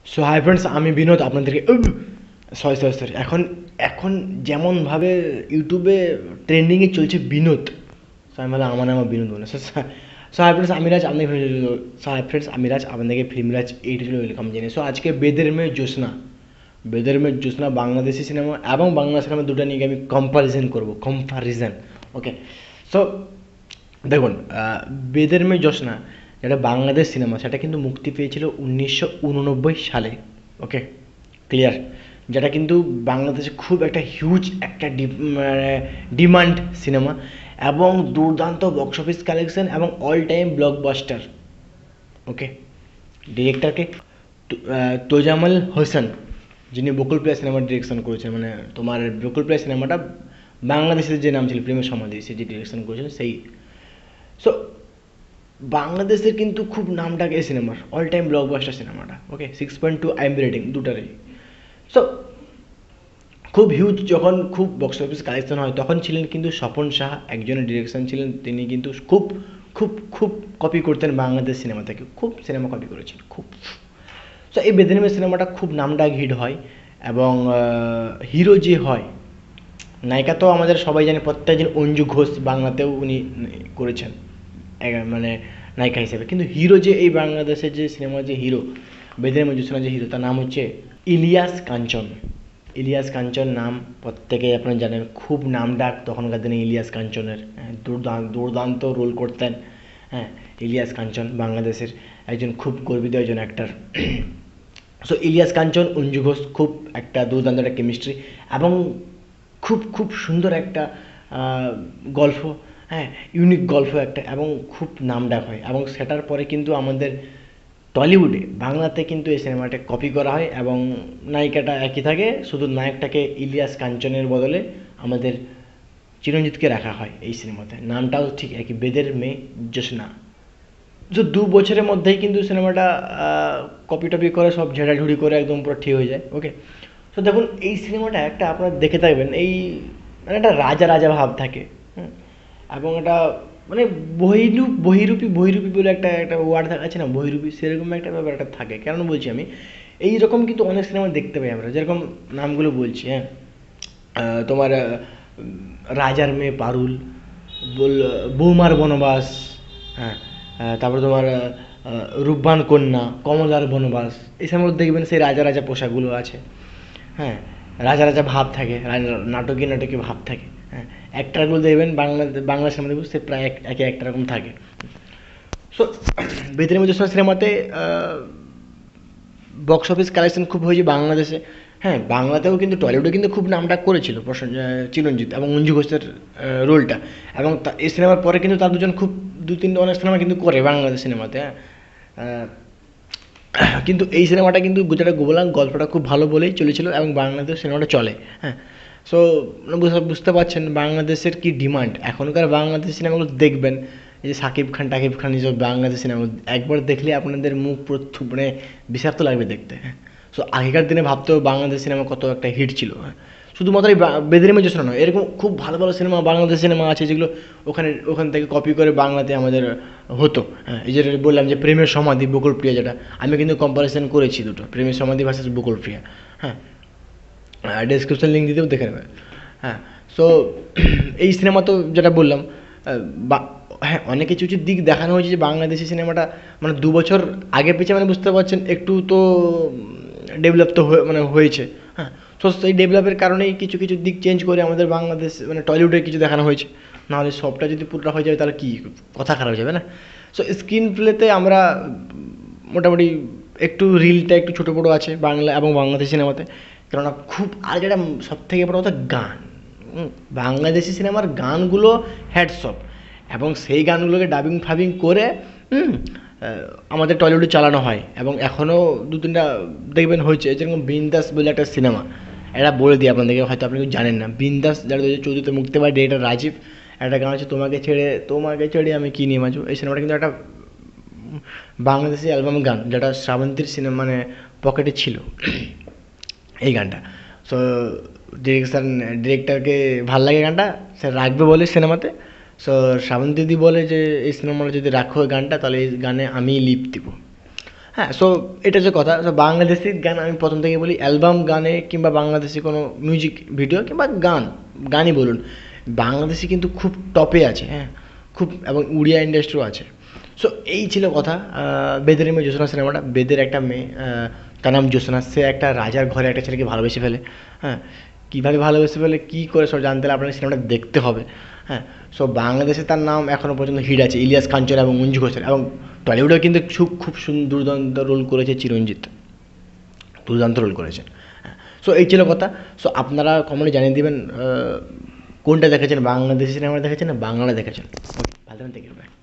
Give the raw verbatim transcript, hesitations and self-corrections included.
So hi friends, আমি বিনোদ আপনাদেরকে sorry sorry sorry এখন এখন যেমনভাবে ইউটিউবে ট্রেন্ডিংয়ে চলছে বিনোদ, সো আমি বললাম আমার নাম বিনোদ বলে। সো সো হাই ফ্রেন্ডস, আমি রাজ আপনাদের সো হাই ফ্রেন্ডস আমি রাজ আপনাদেরকে ফিল্মরাজ এইট চলে ওয়েলকাম জানিয়ে। সো আজকে বেদের মেয়ে জ্যোৎস্না, বেদের মেয়ে জ্যোৎস্না বাংলাদেশি সিনেমা এবং বাংলা সিনেমা দুটো নিয়ে আমি কম্পারিজন করবো, কম্পারিজন। ওকে, সো দেখুন, বেদের মেয়ে জ্যোৎস্না যেটা বাংলাদেশ সিনেমা, সেটা কিন্তু মুক্তি পেয়েছিল উনিশশো উননব্বই সালে। Okay, clear? যেটা কিন্তু বাংলাদেশে খুব একটা হিউজ একটা ডিমান্ড সিনেমা এবং দুর্দান্ত বক্স অফিস কালেকশন এবং অল টাইম ব্লকবাস্টার। ওকে, ডিরেক্টরকে তোজামল হোসেন, যিনি বকুল প্রিয়া সিনেমার ডিরেকশন করেছেন, মানে তোমার বকুল প্রিয়া সিনেমাটা বাংলাদেশের যে নাম ছিল প্রেমের সমাধি, সে যে ডিরেকশন করেছেন সেই। সো বাংলাদেশের কিন্তু খুব নামডাক এই সিনেমার, অল টাইম ব্লকবাস্টার সিনেমাটা। Okay, six point two IMDb rating দুটারই। সো খুব হিউজ যখন খুব বক্স অফিস কালেকশন হয় তখন ছিলেন কিন্তু স্বপন সাহা একজনের ডিরেকশন ছিলেন, তিনি কিন্তু খুব খুব খুব কপি করতেন বাংলাদেশ সিনেমা থেকে, খুব সিনেমা কপি করেছেন খুব। সো এই বেদনিমের সিনেমাটা খুব নামডাক হিট হয় এবং হিরো যে হয়, নায়িকা তো আমাদের সবাই জানে, প্রত্যেকজন অঞ্জু ঘোষ বাংলাতেও উনি করেছেন মানে নায়িকা হিসেবে, কিন্তু হিরো যে এই বাংলাদেশের যে সিনেমার যে হিরো, বেদনিমের জ্যোৎস্না যে হিরো, তার নাম হচ্ছে ইলিয়াস কাঞ্চন। ইলিয়াস কাঞ্চন নাম প্রত্যেকেই আপনারা জানেন, খুব নামডাক তখনকার দিনে ইলিয়াস কাঞ্চনের, দুর্দান্ত দুর্দান্ত রোল করতেন। হ্যাঁ, ইলিয়াস কাঞ্চন বাংলাদেশের একজন খুব গর্বিত একজন অ্যাক্টর। সো ইলিয়াস কাঞ্চন, অঞ্জু ঘোষ, খুব একটা দুর্দান্ত একটা কেমিস্ট্রি এবং খুব খুব সুন্দর একটা গল্প, হ্যাঁ, ইউনিক গল্প একটা, এবং খুব নামডাক হয়। এবং সেটার পরে কিন্তু আমাদের টলিউডে বাংলাতে কিন্তু এই সিনেমাটা কপি করা হয় এবং নায়িকাটা একই থাকে, শুধু নায়কটাকে ইলিয়াস কাঞ্চনের বদলে আমাদের চিরঞ্জিতকে রাখা হয় এই সিনেমাতে, নামটাও ঠিক একই, বেদের মেয়ে জ্যোৎস্না। তো দু বছরের মধ্যেই কিন্তু সিনেমাটা কপি টপি করে সব ঝেড়াঝুড়ি করে একদম পুরো ঠিক হয়ে যায়। ওকে, তো দেখুন এই সিনেমাটা একটা আপনারা দেখে থাকবেন, এই মানে একটা রাজা রাজা ভাব থাকে, হুম, এবং এটা মানে বহিরূপ বহিরূপী বহিরূপী বলে একটা একটা ওয়ার্ড আছে না, বহিরূপী, সেরকম একটা ব্যাপার একটা থাকে। কেন বলছি আমি, এই রকম কিন্তু অনেক সিনেমা দেখতে পাই আমরা, যেরকম নামগুলো বলছি, হ্যাঁ, তোমার রাজার মেয়ে পারুল, বল বৌমার বনবাস, হ্যাঁ, তারপরে তোমার রূপবান কন্যা, কমলার বনবাস, এই সময় দেখবেন সেই রাজা রাজা পোশাকগুলো আছে, হ্যাঁ, রাজা রাজা ভাব থাকে, নাটকীয় নাটকীয় ভাব থাকে, হ্যাঁ, অ্যাক্টারগুলো দেখবেন বাংলা বাংলা সিনেমা দেখবেন সে প্রায় এক একে একটা রকম থাকে। সো বেদের মেয়ে জ্যোৎস্না সিনেমাতে বক্স অফিস কালেকশন খুব হয়েছে বাংলাদেশে, হ্যাঁ, বাংলাতেও কিন্তু টলিউডে কিন্তু খুব নামডাক করেছিল চিরঞ্জিত এবং অঞ্জু ঘোষের রোলটা, এবং এই সিনেমার পরে কিন্তু তার দুজন খুব দু তিনটে অনেক সিনেমা কিন্তু করে বাংলাদেশ সিনেমাতে, হ্যাঁ, কিন্তু এই সিনেমাটা কিন্তু যেটা বললাম গল্পটা খুব ভালো বলেই চলেছিল এবং বাংলাদেশ সিনেমাটা চলে, হ্যাঁ। সো বুঝতে পারছেন বাংলাদেশের কি ডিমান্ড এখনকার বাংলাদেশ সিনেমাগুলো দেখবেন, এই যে সাকিব খান টাকিব খান এইসব বাংলাদেশ সিনেমা একবার দেখলে আপনাদের মুখ পুরো মানে বিষাক্ত লাগবে দেখতে, হ্যাঁ। সো আগেকার দিনে ভাবতেও বাংলাদেশ সিনেমা কত একটা হিট ছিল, হ্যাঁ, শুধুমাত্র এই বেদের মেয়ে জ্যোৎস্না নয়, এরকম খুব ভালো ভালো সিনেমা বাংলাদেশ সিনেমা আছে যেগুলো ওখানে ওখান থেকে কপি করে বাংলাতে আমাদের হতো, হ্যাঁ। এই যেটা বললাম যে প্রেমের সমাধি, বকুল প্রিয়া, যেটা আমি কিন্তু কম্পারিজন করেছি দুটো, প্রেমের সমাধি ভার্সেস বকুল প্রিয়া, হ্যাঁ, ডেসক্রিপশন লিঙ্ক দিতেও দেখে নেবেন, হ্যাঁ। সো এই সিনেমা তো যেটা বললাম, বা হ্যাঁ, অনেক কিছু কিছু দিক দেখানো হয়েছে যে বাংলাদেশি সিনেমাটা মানে দু বছর আগে পিছিয়ে মানে বুঝতে পারছেন একটু তো ডেভেলপ তো মানে হয়েছে, হ্যাঁ। তো সেই ডেভেলপের কারণেই কিছু কিছু দিক চেঞ্জ করে আমাদের বাংলাদেশ মানে টলিউডে কিছু দেখানো হয়েছে, নাহলে সবটা যদি পুরোটা হয়ে যাবে তাহলে কি কথা খারাপ হয়ে যাবে না। সো স্ক্রিন প্লেতে আমরা মোটামুটি একটু রিলটা একটু ছোটো বড়ো আছে বাংলা এবং বাংলাদেশি সিনেমাতে, কেননা খুব আর যেটা সব থেকে বড় কথা গান, বাংলাদেশি সিনেমার গানগুলো হ্যাডসঅপ, এবং সেই গানগুলোকে ডাবিং ফাবিং করে আমাদের টলিউডে চালানো হয় এবং এখনও দু তিনটা দেখবেন হয়েছে, যেরকম বিন্দাস বলে একটা সিনেমা, এটা বলে দিই আপনাদেরকে, হয়তো আপনি কেউ জানেন না, বিন্দাস যেটা দু হাজার চৌদ্দতে মুক্তি পায়, ডিরেক্টর রাজীব, একটা গান আছে তোমাকে ছেড়ে তোমাকে ছেড়ে আমি কী নিয়ে মাজু, এই সিনেমাটা কিন্তু একটা বাংলাদেশি অ্যালবাম গান, যেটা শ্রাবন্তীর সিনেমা মানে পকেটে ছিল এই গানটা। সো ডিরেকশান ডিরেক্টরকে ভাল লাগে গানটা, সে রাখবে বলে সিনেমাতে। সো শ্রাবন্তী দিদি বলে যে এই সিনেমাটা যদি রাখো গানটা তাহলে এই গানে আমি লিপ দিব। হ্যাঁ, সো এটা যে কথা, সো বাংলাদেশি গান আমি প্রথম থেকে বলি, অ্যালবাম গানে কিংবা বাংলাদেশি কোনো মিউজিক ভিডিও কিংবা গান, গানই বলুন, বাংলাদেশি কিন্তু খুব টপে আছে, হ্যাঁ, খুব, এবং উড়িয়া ইন্ডাস্ট্রিও আছে। সো এই ছিল কথা। বেদের মেয়ে জ্যোৎস্না সিনেমাটা, বেদের একটা মেয়ে, তার নাম জ্যোৎস্না, সে একটা রাজার ঘরে একটা ছেলেকে ভালোবেসে ফেলে, হ্যাঁ, কীভাবে ভালোবেসে ফেলে, কী করে সব জানতে হলে আপনাকে সিনেমাটা দেখতে হবে, হ্যাঁ। সো বাংলাদেশে তার নাম এখনও পর্যন্ত হিট আছে, ইলিয়াস কাঞ্চন এবং মঞ্জু ঘোষের, এবং টলিউডেও কিন্তু খুব খুব সুন্দর দুর্দান্ত রোল করেছে চিরঞ্জিত, দুর্দান্ত রোল করেছেন, হ্যাঁ। সো এই ছিল কথা। সো আপনারা কমেন্টে জানিয়ে দেবেন কোনটা দেখেছেন, বাংলাদেশি সিনেমা দেখেছেন না বাংলা দেখেছেন। ওকে, ভালো থাকবেন, থেকে